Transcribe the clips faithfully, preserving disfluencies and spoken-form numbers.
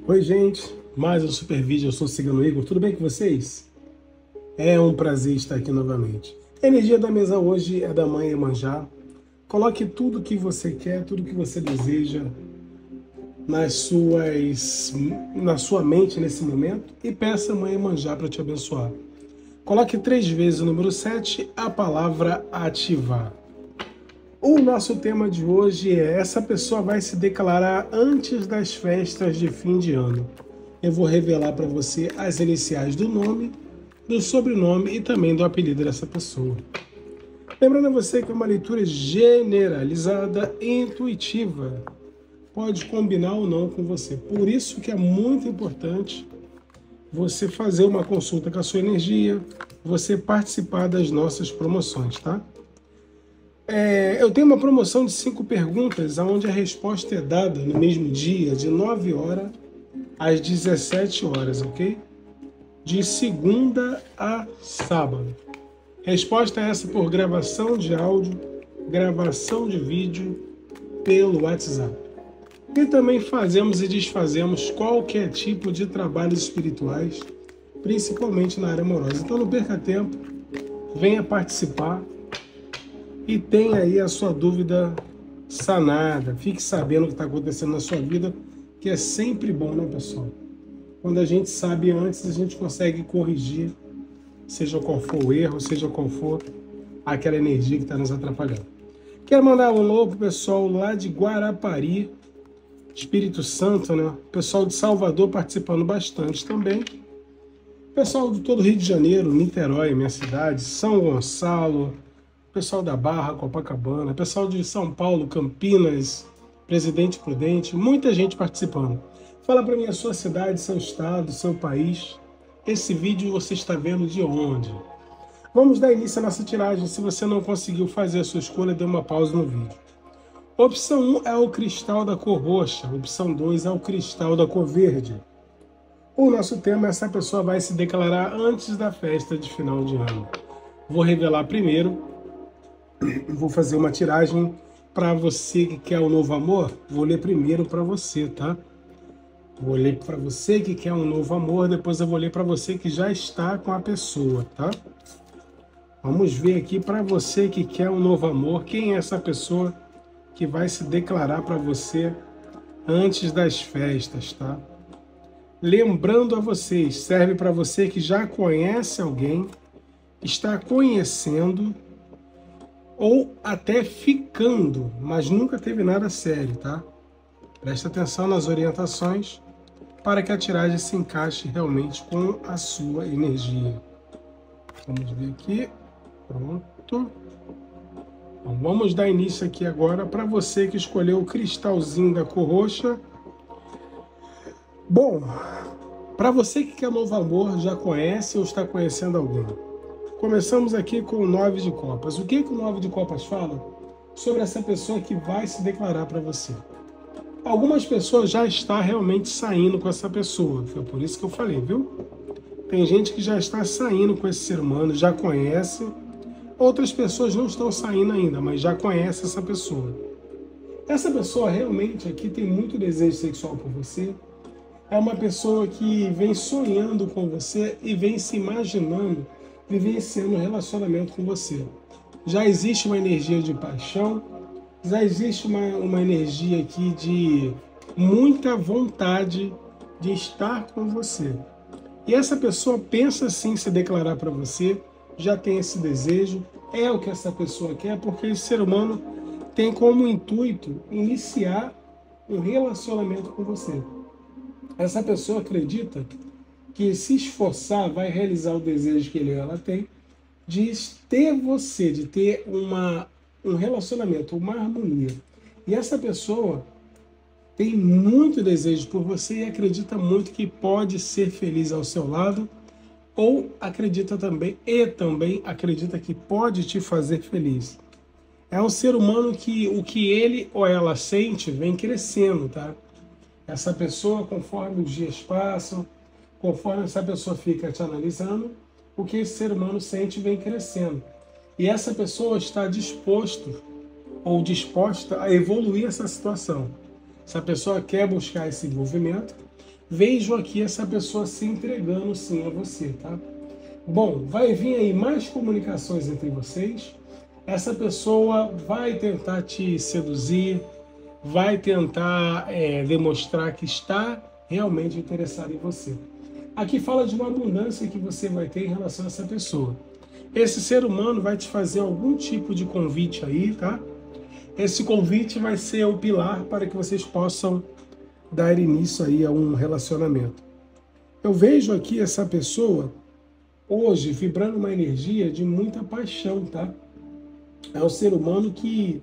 Oi, gente, mais um super vídeo. Eu sou o Cigano Igor, tudo bem com vocês? É um prazer estar aqui novamente. A energia da mesa hoje é da Mãe Iemanjá. Coloque tudo que você quer, tudo que você deseja nas suas, na sua mente nesse momento e peça a Mãe Iemanjá para te abençoar. Coloque três vezes o número sete, a palavra ativar. O nosso tema de hoje é: essa pessoa vai se declarar antes das festas de fim de ano. Eu vou revelar para você as iniciais do nome, do sobrenome e também do apelido dessa pessoa. Lembrando a você que é uma leitura generalizada e intuitiva. Pode combinar ou não com você. Por isso que é muito importante você fazer uma consulta com a sua energia, você participar das nossas promoções, tá? É, eu tenho uma promoção de cinco perguntas, onde a resposta é dada no mesmo dia, de nove horas às dezessete horas, ok? De segunda a sábado. Resposta é essa por gravação de áudio, gravação de vídeo pelo WhatsApp. E também fazemos e desfazemos qualquer tipo de trabalhos espirituais, principalmente na área amorosa. Então não perca tempo, venha participar e tenha aí a sua dúvida sanada. Fique sabendo o que está acontecendo na sua vida, que é sempre bom, né, pessoal? Quando a gente sabe antes, a gente consegue corrigir, seja qual for o erro, seja qual for aquela energia que está nos atrapalhando. Quero mandar um alô pro pessoal lá de Guarapari, Espírito Santo, né? Pessoal de Salvador participando bastante também. Pessoal de todo o Rio de Janeiro, Niterói, minha cidade, São Gonçalo, pessoal da Barra, Copacabana, pessoal de São Paulo, Campinas, Presidente Prudente, muita gente participando. Fala para mim a sua cidade, seu estado, seu país. Esse vídeo você está vendo de onde? Vamos dar início à nossa tiragem. Se você não conseguiu fazer a sua escolha, dê uma pausa no vídeo. Opção um é o cristal da cor roxa. Opção dois é o cristal da cor verde. O nosso tema é: essa pessoa vai se declarar antes da festa de final de ano. Vou revelar primeiro. Vou fazer uma tiragem para você que quer um novo amor. Vou ler primeiro para você, tá? Vou ler para você que quer um novo amor, depois eu vou ler para você que já está com a pessoa, tá? Vamos ver aqui para você que quer um novo amor, quem é essa pessoa que vai se declarar para você antes das festas, tá? Lembrando a vocês, serve para você que já conhece alguém, está conhecendo ou até ficando, mas nunca teve nada sério, tá? Presta atenção nas orientações para que a tiragem se encaixe realmente com a sua energia. Vamos ver aqui. Pronto. Então, vamos dar início aqui agora para você que escolheu o cristalzinho da cor roxa. Bom, para você que quer novo amor, já conhece ou está conhecendo alguém. Começamos aqui com o nove de copas. O que, que o nove de copas fala? Sobre essa pessoa que vai se declarar para você. Algumas pessoas já estão realmente saindo com essa pessoa. Foi por isso que eu falei, viu? Tem gente que já está saindo com esse ser humano, já conhece. Outras pessoas não estão saindo ainda, mas já conhece essa pessoa. Essa pessoa realmente aqui tem muito desejo sexual por você. É uma pessoa que vem sonhando com você e vem se imaginando vivenciando um relacionamento com você. Já existe uma energia de paixão, já existe uma, uma energia aqui de muita vontade de estar com você. E essa pessoa pensa sim se declarar para você, já tem esse desejo, é o que essa pessoa quer, porque esse ser humano tem como intuito iniciar um relacionamento com você. Essa pessoa acredita que se esforçar vai realizar o desejo que ele ou ela tem de ter você, de ter uma, um relacionamento, uma harmonia. E essa pessoa tem muito desejo por você e acredita muito que pode ser feliz ao seu lado, ou acredita também, e também acredita que pode te fazer feliz. É um ser humano que o que ele ou ela sente vem crescendo, tá? Essa pessoa, conforme os dias passam, conforme essa pessoa fica te analisando, o que esse ser humano sente vem crescendo. E essa pessoa está disposto ou disposta a evoluir essa situação. Essa pessoa quer buscar esse envolvimento, vejo aqui essa pessoa se entregando sim a você, tá? Bom, vai vir aí mais comunicações entre vocês. Essa pessoa vai tentar te seduzir, vai tentar é, demonstrar que está realmente interessado em você. Aqui fala de uma abundância que você vai ter em relação a essa pessoa. Esse ser humano vai te fazer algum tipo de convite aí, tá? Esse convite vai ser o pilar para que vocês possam dar início aí a um relacionamento. Eu vejo aqui essa pessoa hoje vibrando uma energia de muita paixão, tá? É um ser humano que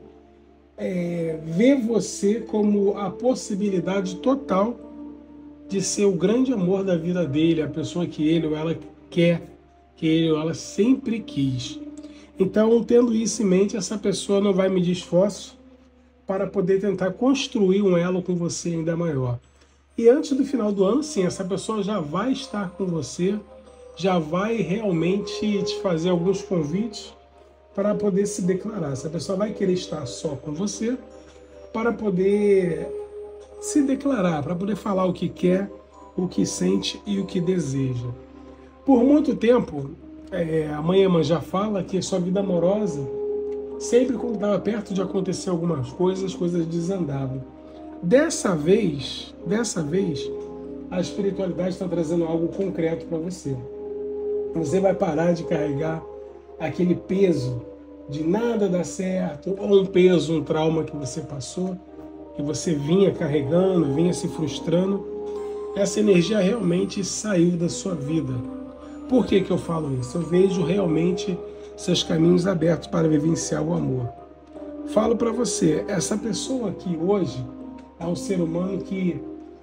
é, vê você como a possibilidade total de ser o grande amor da vida dele, a pessoa que ele ou ela quer, que ele ou ela sempre quis. Então, tendo isso em mente, essa pessoa não vai medir esforço para poder tentar construir um elo com você ainda maior. E antes do final do ano, sim, essa pessoa já vai estar com você, já vai realmente te fazer alguns convites para poder se declarar. Essa pessoa vai querer estar só com você para poder se declarar, para poder falar o que quer, o que sente e o que deseja. Por muito tempo, é, a mãe Iemanjá fala que sua vida amorosa, sempre quando estava perto de acontecer algumas coisas, as coisas desandavam. Dessa vez, dessa vez, a espiritualidade está trazendo algo concreto para você. Você vai parar de carregar aquele peso de nada dar certo, ou um peso, um trauma que você passou, que você vinha carregando, vinha se frustrando. Essa energia realmente saiu da sua vida. Por que que eu falo isso? Eu vejo realmente seus caminhos abertos para vivenciar o amor. Falo para você, essa pessoa aqui hoje é um ser humano que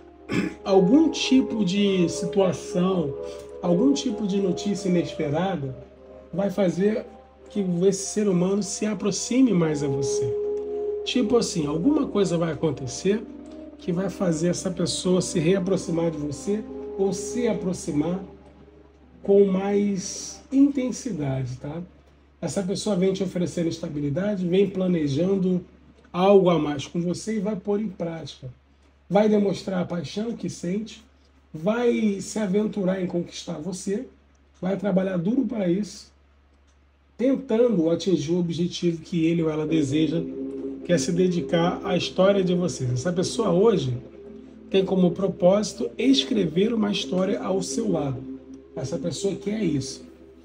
algum tipo de situação, algum tipo de notícia inesperada vai fazer que esse ser humano se aproxime mais a você. Tipo assim, alguma coisa vai acontecer que vai fazer essa pessoa se reaproximar de você ou se aproximar com mais intensidade, tá? Essa pessoa vem te oferecendo estabilidade, vem planejando algo a mais com você e vai pôr em prática. Vai demonstrar a paixão que sente, vai se aventurar em conquistar você, vai trabalhar duro para isso, tentando atingir o objetivo que ele ou ela deseja, que é se dedicar à história de vocês. Essa pessoa hoje tem como propósito escrever uma história ao seu lado. Essa pessoa quer isso.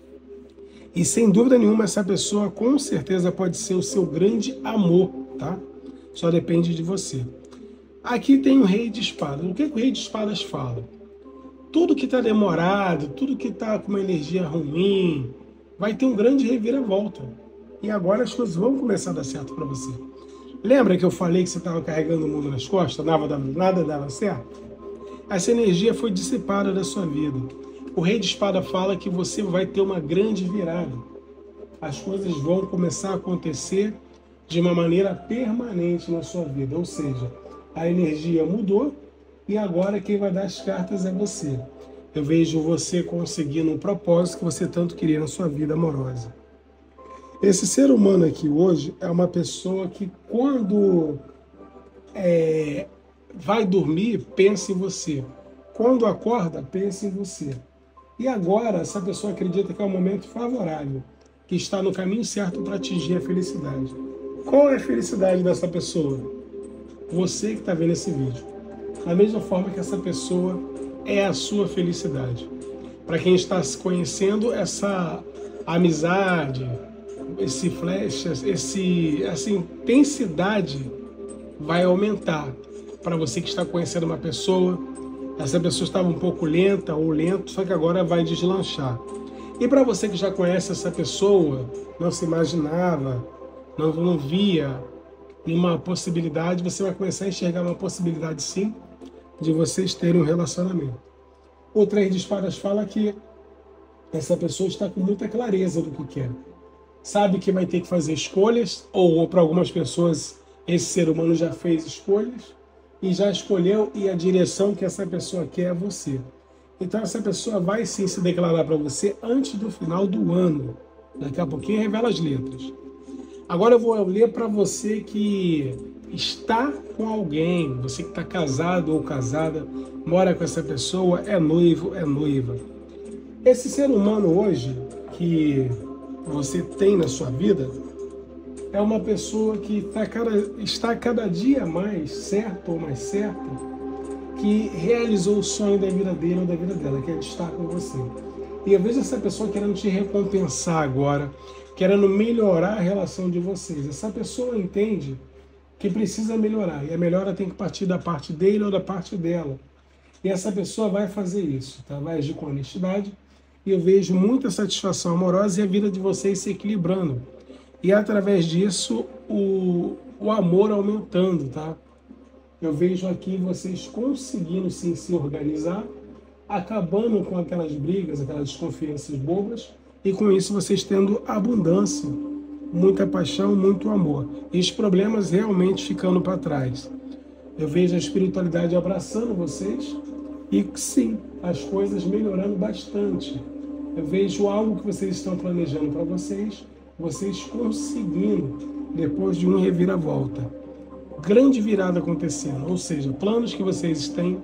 E sem dúvida nenhuma, essa pessoa com certeza pode ser o seu grande amor, tá? Só depende de você. Aqui tem o Rei de Espadas. O que, que o Rei de Espadas fala? Tudo que está demorado, tudo que está com uma energia ruim, vai ter um grande reviravolta. E agora as coisas vão começar a dar certo para você. Lembra que eu falei que você estava carregando o mundo nas costas, nada dava, nada dava certo? Essa energia foi dissipada da sua vida. O Rei de Espada fala que você vai ter uma grande virada. As coisas vão começar a acontecer de uma maneira permanente na sua vida. Ou seja, a energia mudou e agora quem vai dar as cartas é você. Eu vejo você conseguindo um propósito que você tanto queria na sua vida amorosa. Esse ser humano aqui hoje é uma pessoa que quando é, vai dormir, pensa em você. Quando acorda, pensa em você. E agora, essa pessoa acredita que é um momento favorável, que está no caminho certo para atingir a felicidade. Qual é a felicidade dessa pessoa? Você que está vendo esse vídeo. Da mesma forma que essa pessoa é a sua felicidade. Para quem está se conhecendo, essa amizade, esse flash, esse, essa intensidade vai aumentar. Para você que está conhecendo uma pessoa, essa pessoa estava um pouco lenta ou lento, só que agora vai deslanchar. E para você que já conhece essa pessoa, não se imaginava, não, não via nenhuma possibilidade, você vai começar a enxergar uma possibilidade sim, de vocês terem um relacionamento. O Três de Espadas fala que essa pessoa está com muita clareza do que quer. Sabe que vai ter que fazer escolhas, ou, ou para algumas pessoas esse ser humano já fez escolhas, e já escolheu, e a direção que essa pessoa quer é você. Então essa pessoa vai sim se declarar para você antes do final do ano. Daqui a pouquinho revela as letras. Agora eu vou ler para você que está com alguém, você que está casado ou casada, mora com essa pessoa, é noivo, é noiva. Esse ser humano hoje que você tem na sua vida é uma pessoa que tá cada, está cada dia mais certo ou mais certa que realizou o sonho da vida dele ou da vida dela, que é de estar com você. E eu vejo essa pessoa querendo te recompensar agora, querendo melhorar a relação de vocês. Essa pessoa entende que precisa melhorar, e a melhora tem que partir da parte dele ou da parte dela. E essa pessoa vai fazer isso, tá? Vai agir com honestidade, e eu vejo muita satisfação amorosa e a vida de vocês se equilibrando. E através disso, o, o amor aumentando, tá? Eu vejo aqui vocês conseguindo sim se organizar, acabando com aquelas brigas, aquelas desconfianças bobas, e com isso vocês tendo abundância, muita paixão, muito amor. E os problemas realmente ficando para trás. Eu vejo a espiritualidade abraçando vocês e sim, as coisas melhorando bastante. Eu vejo algo que vocês estão planejando para vocês, vocês conseguindo, depois de um reviravolta. Grande virada acontecendo, ou seja, planos que vocês têm,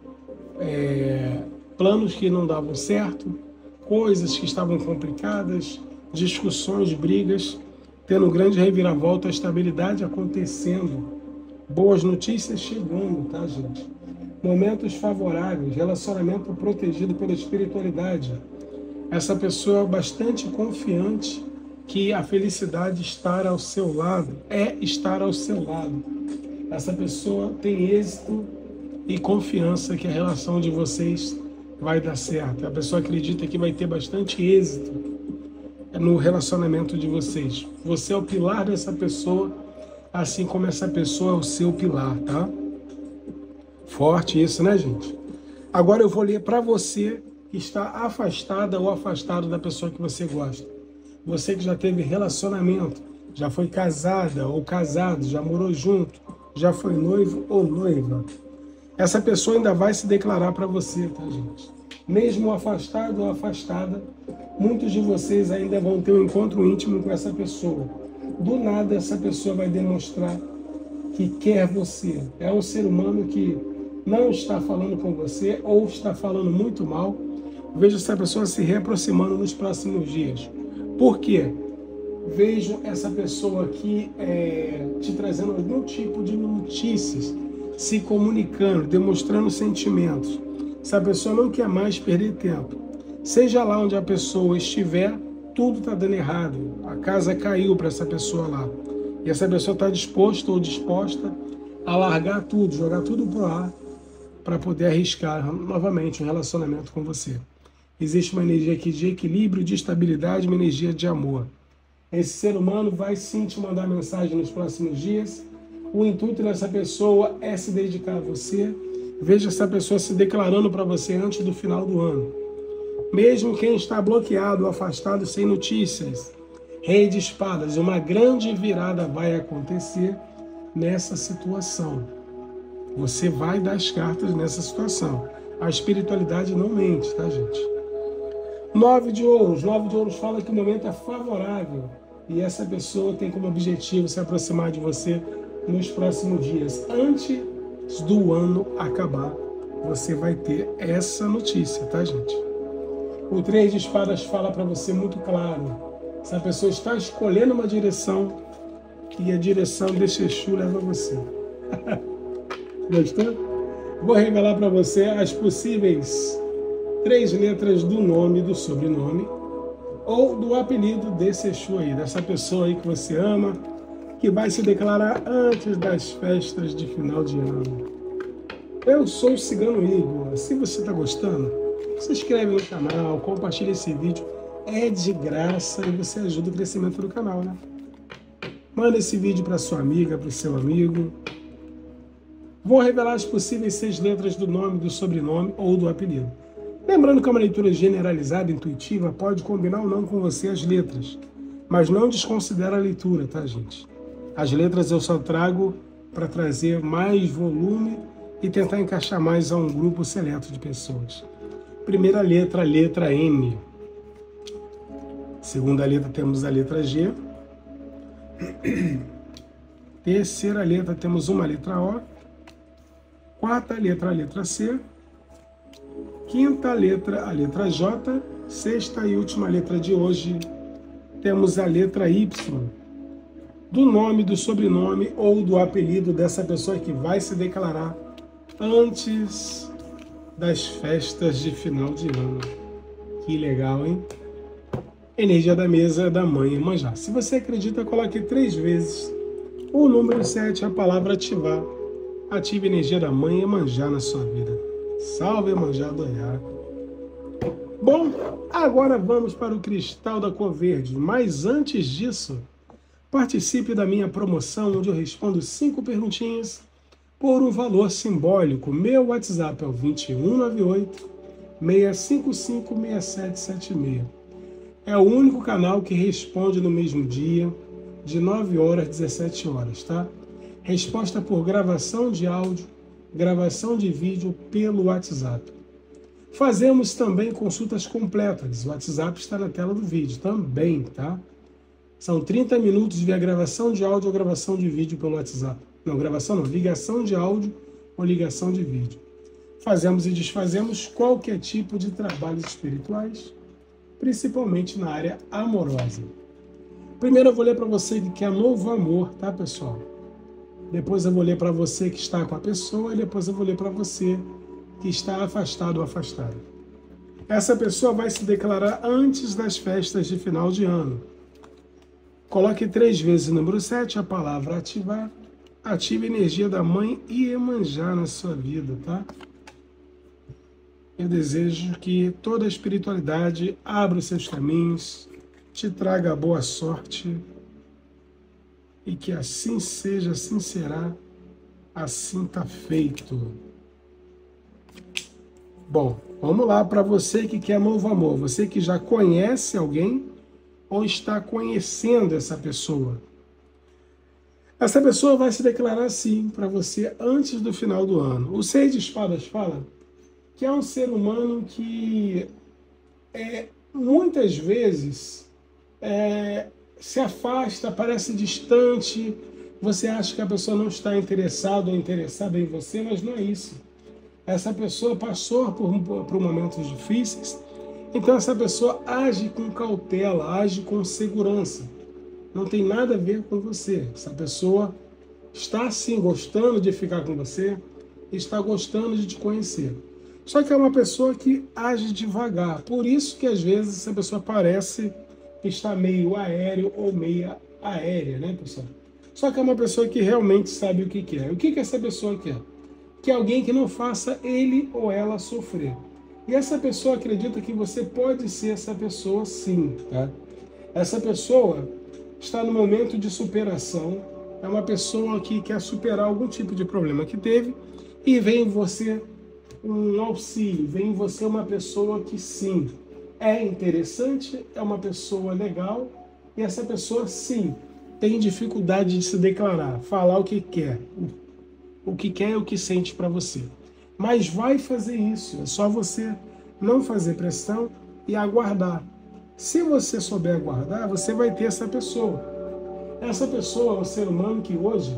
é, planos que não davam certo, coisas que estavam complicadas, discussões, brigas, tendo grande reviravolta, estabilidade acontecendo, boas notícias chegando, tá, gente? Momentos favoráveis, relacionamento protegido pela espiritualidade. Essa pessoa é bastante confiante que a felicidade estar ao seu lado, é estar ao seu lado. Essa pessoa tem êxito e confiança que a relação de vocês vai dar certo. A pessoa acredita que vai ter bastante êxito no relacionamento de vocês. Você é o pilar dessa pessoa, assim como essa pessoa é o seu pilar, tá? Forte isso, né, gente? Agora eu vou ler para você que está afastada ou afastado da pessoa que você gosta. Você que já teve relacionamento, já foi casada ou casado, já morou junto, já foi noivo ou noiva. Essa pessoa ainda vai se declarar para você, tá, gente? Mesmo afastado ou afastada, muitos de vocês ainda vão ter um encontro íntimo com essa pessoa. Do nada, essa pessoa vai demonstrar que quer você. É um ser humano que não está falando com você ou está falando muito mal. Veja essa pessoa se reaproximando nos próximos dias. Por quê? Vejo essa pessoa aqui é, te trazendo algum tipo de notícias, se comunicando, demonstrando sentimentos. Essa pessoa não quer mais perder tempo. Seja lá onde a pessoa estiver, tudo está dando errado. A casa caiu para essa pessoa lá. E essa pessoa está disposta ou disposta a largar tudo, jogar tudo para o ar, para poder arriscar novamente um relacionamento com você. Existe uma energia aqui de equilíbrio, de estabilidade, uma energia de amor. Esse ser humano vai sim te mandar mensagem nos próximos dias. O intuito dessa pessoa é se dedicar a você. Veja essa pessoa se declarando para você antes do final do ano. Mesmo quem está bloqueado, afastado, sem notícias, Rei de Espadas, uma grande virada vai acontecer nessa situação. Você vai dar as cartas nessa situação. A espiritualidade não mente, tá, gente? Nove de ouros. Nove de ouros fala que o momento é favorável. E essa pessoa tem como objetivo se aproximar de você nos próximos dias. Antes do ano acabar, você vai ter essa notícia, tá, gente? O Três de Espadas fala para você muito claro. Essa pessoa está escolhendo uma direção e a direção desse Exu leva você. Gostou? Vou revelar para você as possíveis três letras do nome, do sobrenome ou do apelido desse Exu aí, dessa pessoa aí que você ama, que vai se declarar antes das festas de final de ano. Eu sou o Cigano Igor. Se você está gostando, se inscreve no canal, compartilha esse vídeo. É de graça e você ajuda o crescimento do canal, né? Manda esse vídeo para sua amiga, para o seu amigo. Vou revelar as possíveis seis letras do nome, do sobrenome ou do apelido. Lembrando que é uma leitura generalizada, intuitiva, pode combinar ou não com você as letras. Mas não desconsidera a leitura, tá, gente? As letras eu só trago para trazer mais volume e tentar encaixar mais a um grupo seleto de pessoas. Primeira letra, a letra N. Segunda letra temos a letra G. Terceira letra, temos uma letra O. Quarta letra, a letra C. Quinta letra, a letra J. Sexta e última letra de hoje, temos a letra Y. Do nome, do sobrenome ou do apelido dessa pessoa que vai se declarar antes das festas de final de ano. Que legal, hein? Energia da mesa da mãe Iemanjá. Se você acredita, coloque três vezes o número sete, a palavra ativar. Ative a energia da mãe Iemanjá na sua vida. Salve Iemanjá do Iá. Bom, agora vamos para o cristal da cor verde. Mas antes disso, participe da minha promoção, onde eu respondo cinco perguntinhas por um valor simbólico. Meu WhatsApp é o dois um nove oito, seis cinco cinco, seis sete sete seis. É o único canal que responde no mesmo dia, de nove horas às dezessete horas, tá? Resposta por gravação de áudio, gravação de vídeo pelo WhatsApp. Fazemos também consultas completas. O WhatsApp está na tela do vídeo também, tá? São trinta minutos via gravação de áudio ou gravação de vídeo pelo WhatsApp. Não, gravação não, ligação de áudio ou ligação de vídeo. Fazemos e desfazemos qualquer tipo de trabalhos espirituais, principalmente na área amorosa. Primeiro eu vou ler para você que quer novo amor, tá, pessoal? Depois eu vou ler para você que está com a pessoa e depois eu vou ler para você que está afastado ou afastada. Essa pessoa vai se declarar antes das festas de final de ano. Coloque três vezes o número sete, a palavra ativar. Ative a energia da mãe Iemanjá na sua vida, tá? Eu desejo que toda a espiritualidade abra os seus caminhos, te traga boa sorte e que assim seja, assim será, assim tá feito. Bom, vamos lá para você que quer novo amor, você que já conhece alguém ou está conhecendo essa pessoa. Essa pessoa vai se declarar assim para você antes do final do ano. O Seis de Espadas fala que é um ser humano que é, muitas vezes é, se afasta, parece distante, você acha que a pessoa não está interessada ou interessada em você, mas não é isso. Essa pessoa passou por, por momentos difíceis, então essa pessoa age com cautela, age com segurança. Não tem nada a ver com você. Essa pessoa está sim gostando de ficar com você, está gostando de te conhecer. Só que é uma pessoa que age devagar. Por isso que às vezes essa pessoa parece que está meio aéreo ou meia aérea, né, pessoal? Só que é uma pessoa que realmente sabe o que quer. O que que essa pessoa quer? Que é alguém que não faça ele ou ela sofrer. E essa pessoa acredita que você pode ser essa pessoa sim, tá? Essa pessoa está no momento de superação, é uma pessoa que quer superar algum tipo de problema que teve e vem em você um auxílio, vem em você uma pessoa que sim, é interessante, é uma pessoa legal e essa pessoa sim, tem dificuldade de se declarar, falar o que quer, o que quer e o que sente para você. Mas vai fazer isso, é só você não fazer pressão e aguardar. Se você souber aguardar, você vai ter essa pessoa. Essa pessoa é um ser humano que hoje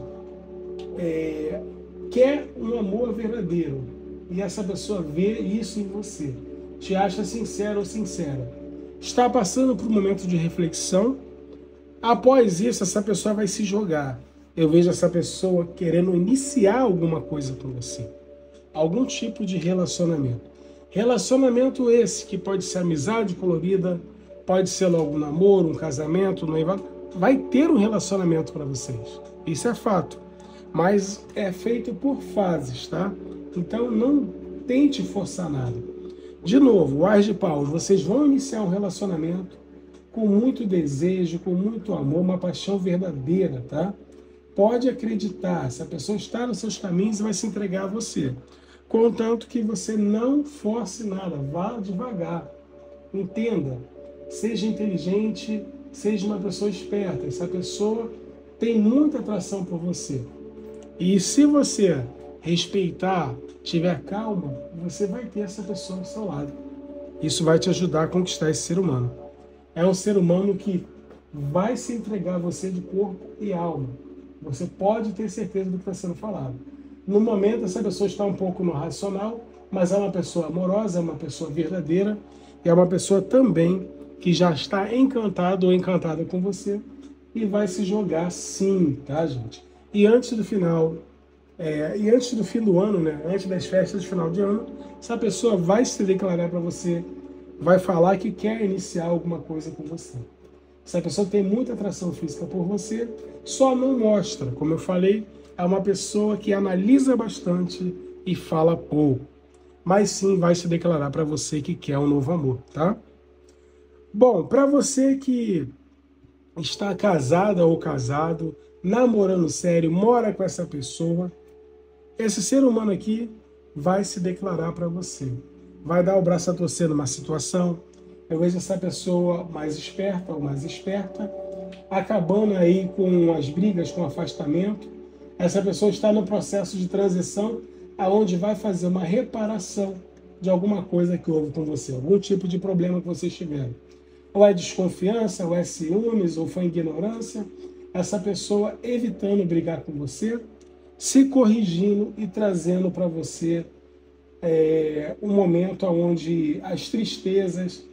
é, quer um amor verdadeiro. E essa pessoa vê isso em você. Te acha sincero ou sincera. Está passando por um momento de reflexão. Após isso, essa pessoa vai se jogar. Eu vejo essa pessoa querendo iniciar alguma coisa com você. Algum tipo de relacionamento. Relacionamento esse que pode ser amizade colorida, pode ser logo um namoro, um casamento, um noivado. Vai ter um relacionamento para vocês. Isso é fato. Mas é feito por fases, tá? Então não tente forçar nada. De novo, o Ás de Paus, vocês vão iniciar um relacionamento com muito desejo, com muito amor, uma paixão verdadeira, tá? Pode acreditar, essa pessoa está nos seus caminhos e vai se entregar a você. Contanto que você não force nada, vá devagar. Entenda, seja inteligente, seja uma pessoa esperta. Essa pessoa tem muita atração por você. E se você respeitar, tiver calma, você vai ter essa pessoa ao seu lado. Isso vai te ajudar a conquistar esse ser humano. É um ser humano que vai se entregar a você de corpo e alma. Você pode ter certeza do que está sendo falado. No momento, essa pessoa está um pouco no racional, mas é uma pessoa amorosa, é uma pessoa verdadeira, e é uma pessoa também que já está encantado ou encantada com você e vai se jogar sim, tá, gente? E antes do final, é, e antes do fim do ano, né, antes das festas de final de ano, essa pessoa vai se declarar para você, vai falar que quer iniciar alguma coisa com você. Essa pessoa tem muita atração física por você, só não mostra. Como eu falei, é uma pessoa que analisa bastante e fala pouco. Mas sim vai se declarar para você que quer um novo amor, tá? Bom, para você que está casada ou casado, namorando sério, mora com essa pessoa, esse ser humano aqui vai se declarar para você. Vai dar o braço a torcer numa situação. Eu vejo essa pessoa mais esperta ou mais esperta, acabando aí com as brigas, com o afastamento. Essa pessoa está no processo de transição, aonde vai fazer uma reparação de alguma coisa que houve com você, algum tipo de problema que vocês tiveram. Ou é desconfiança, ou é ciúmes, ou foi ignorância. Essa pessoa evitando brigar com você, se corrigindo e trazendo para você é, um momento onde as tristezas,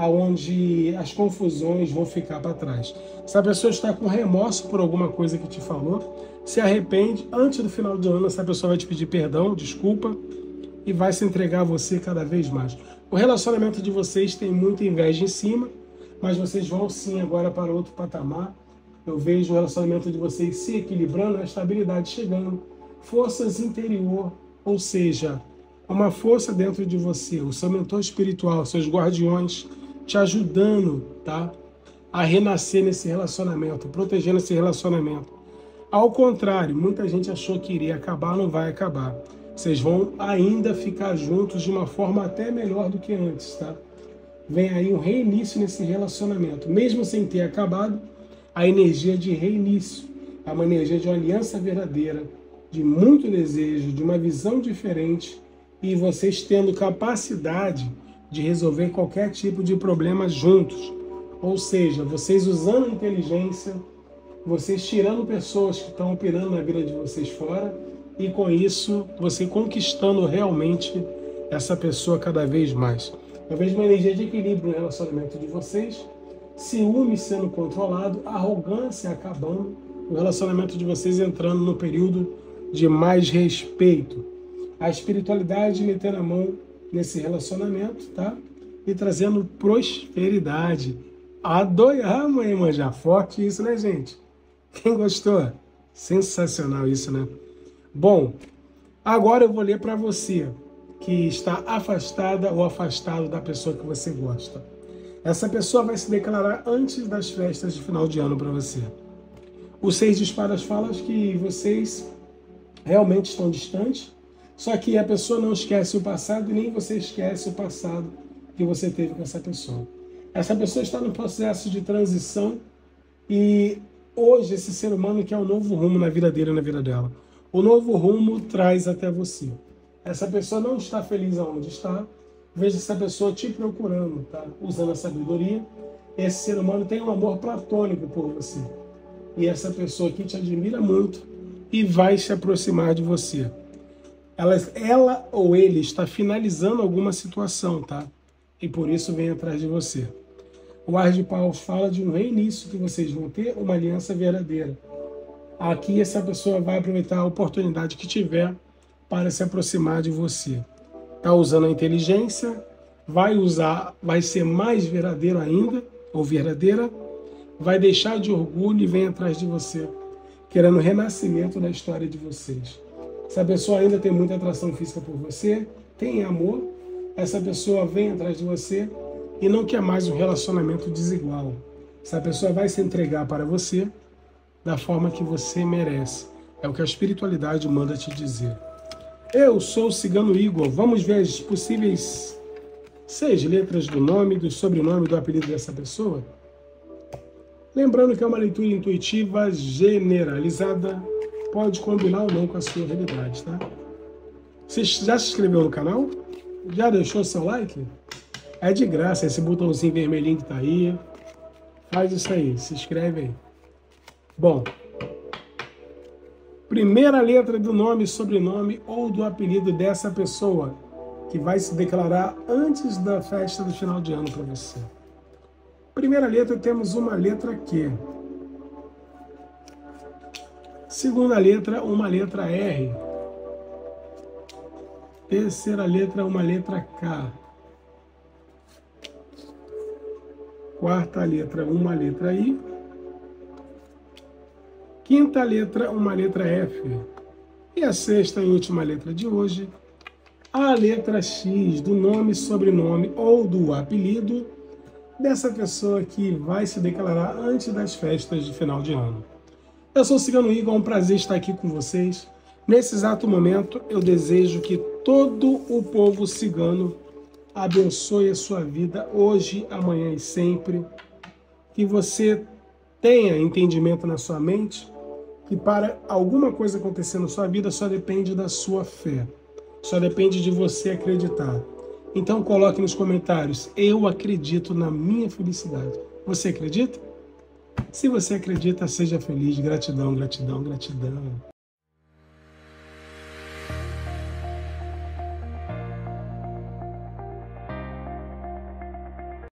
onde as confusões vão ficar para trás. Se a pessoa está com remorso por alguma coisa que te falou, se arrepende, antes do final do ano essa pessoa vai te pedir perdão, desculpa, e vai se entregar a você cada vez mais. O relacionamento de vocês tem muita inveja em cima, mas vocês vão sim agora para outro patamar. Eu vejo o relacionamento de vocês se equilibrando, a estabilidade chegando, forças interior, ou seja, uma força dentro de você, o seu mentor espiritual, seus guardiões, te ajudando, tá, a renascer nesse relacionamento, protegendo esse relacionamento. Ao contrário, muita gente achou que iria acabar, não vai acabar. Vocês vão ainda ficar juntos de uma forma até melhor do que antes, tá? Vem aí um reinício nesse relacionamento. Mesmo sem ter acabado, a energia de reinício, é uma energia de uma aliança verdadeira, de muito desejo, de uma visão diferente, e vocês tendo capacidade de resolver qualquer tipo de problema juntos. Ou seja, vocês usando a inteligência, vocês tirando pessoas que estão operando na vida de vocês fora, e com isso você conquistando realmente essa pessoa cada vez mais. Eu vejo uma energia de equilíbrio no relacionamento de vocês, ciúme sendo controlado, arrogância acabando, o relacionamento de vocês entrando no período de mais respeito. A espiritualidade metendo a mão nesse relacionamento, tá? E trazendo prosperidade. Adoiar, mãe, manjar. Forte isso, né, gente? Quem gostou? Sensacional isso, né? Bom, agora eu vou ler para você que está afastada ou afastado da pessoa que você gosta. Essa pessoa vai se declarar antes das festas de final de ano para você. O Seis de Espadas fala que vocês realmente estão distantes, só que a pessoa não esquece o passado e nem você esquece o passado que você teve com essa pessoa. Essa pessoa está no processo de transição e hoje esse ser humano quer um novo rumo na vida dele e na vida dela. O novo rumo traz até você. Essa pessoa não está feliz aonde está. Veja essa pessoa te procurando, tá? Usando a sabedoria. Esse ser humano tem um amor platônico por você. E essa pessoa aqui te admira muito e vai se aproximar de você. Ela, ela ou ele está finalizando alguma situação, tá? E por isso vem atrás de você. O Ar de Paus fala de um reinício que vocês vão ter, uma aliança verdadeira. Aqui essa pessoa vai aproveitar a oportunidade que tiver para se aproximar de você. Está usando a inteligência, vai usar, vai ser mais verdadeiro ainda, ou verdadeira, vai deixar de orgulho e vem atrás de você, querendo o renascimento da história de vocês. Essa pessoa ainda tem muita atração física por você, tem amor, essa pessoa vem atrás de você e não quer mais um relacionamento desigual. Essa pessoa vai se entregar para você da forma que você merece. É o que a espiritualidade manda te dizer. Eu sou o Cigano Igor. Vamos ver as possíveis seis letras do nome, do sobrenome, do apelido dessa pessoa? Lembrando que é uma leitura intuitiva generalizada, pode combinar ou não com a sua realidade, tá? Você já se inscreveu no canal? Já deixou seu like? É de graça, esse botãozinho vermelhinho que tá aí. Faz isso aí, se inscreve aí. Bom, Primeira letra do nome, sobrenome ou do apelido dessa pessoa que vai se declarar antes da festa do final de ano para você. Primeira letra, temos uma letra Q. Segunda letra, uma letra R. Terceira letra, uma letra K. Quarta letra, uma letra I. Quinta letra, uma letra F. E a sexta e última letra de hoje, a letra X do nome, sobrenome ou do apelido dessa pessoa que vai se declarar antes das festas de final de ano. Eu sou o Cigano Igor, é um prazer estar aqui com vocês. Nesse exato momento, eu desejo que todo o povo cigano abençoe a sua vida hoje, amanhã e sempre. Que você tenha entendimento na sua mente que para alguma coisa acontecer na sua vida só depende da sua fé. Só depende de você acreditar. Então coloque nos comentários, eu acredito na minha felicidade. Você acredita? Se você acredita, seja feliz. Gratidão, gratidão, gratidão.